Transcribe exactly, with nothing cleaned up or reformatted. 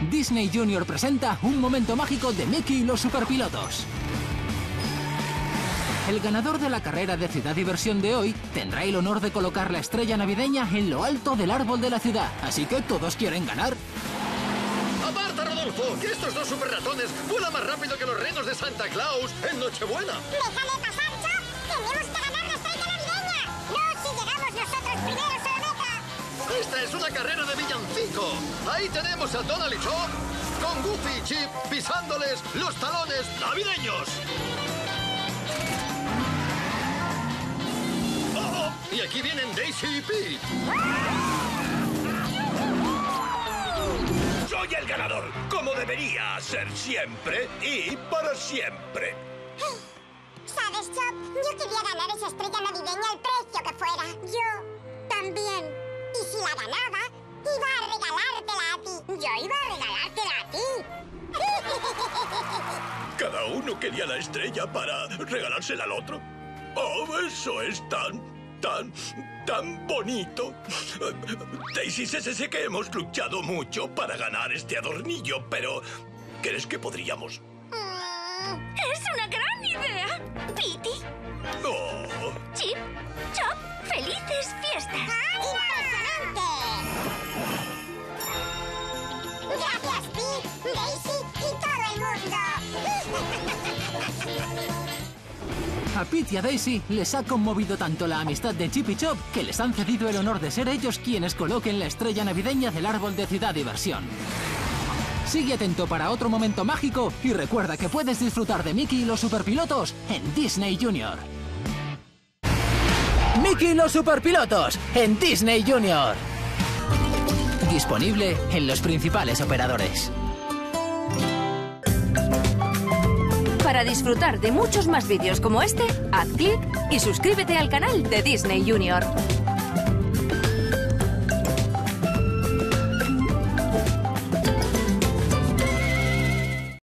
Disney Junior presenta un momento mágico de Mickey y los superpilotos. El ganador de la carrera de Ciudad Diversión de hoy tendrá el honor de colocar la estrella navideña en lo alto del árbol de la ciudad, así que todos quieren ganar. ¡Aparta, Rodolfo! ¡Que estos dos super ratones vuelan más rápido que los renos de Santa Claus en Nochebuena! ¡Déjame pasar, Chop! ¡Tenemos que ganar la estrella navideña! ¡No si llegamos nosotros primeros a la meta! ¡Esta es una carrera de villancico! Ahí tenemos a Donald y Chop con Goofy y Chip pisándoles los talones navideños. ¡Oh! Y aquí vienen Daisy y Pete. Soy el ganador, como debería ser siempre y para siempre. ¿Sabes, Chop? Yo quería ganar esa estrella navideña al precio que fuera. Yo también. Y si la ganaba, iba a regalártela a ti. Yo iba a regalártela a ti. Cada uno quería la estrella para regalársela al otro. Oh, eso es tan, tan, tan bonito. Daisy, sé, sé que hemos luchado mucho para ganar este adornillo, pero ¿crees que podríamos? Mm. ¡Es una gran idea! Petey, Oh. Chip, Chop, felices fiestas. ¡Impresionante! Gracias, Pete, Daisy y todo el mundo. A Pete y a Daisy les ha conmovido tanto la amistad de Chip y Chop que les han cedido el honor de ser ellos quienes coloquen la estrella navideña del árbol de Ciudad Diversión. Sigue atento para otro momento mágico y recuerda que puedes disfrutar de Mickey y los superpilotos en Disney Junior. Mickey y los superpilotos en Disney Junior. Disponible en los principales operadores. Para disfrutar de muchos más vídeos como este, haz clic y suscríbete al canal de Disney Junior.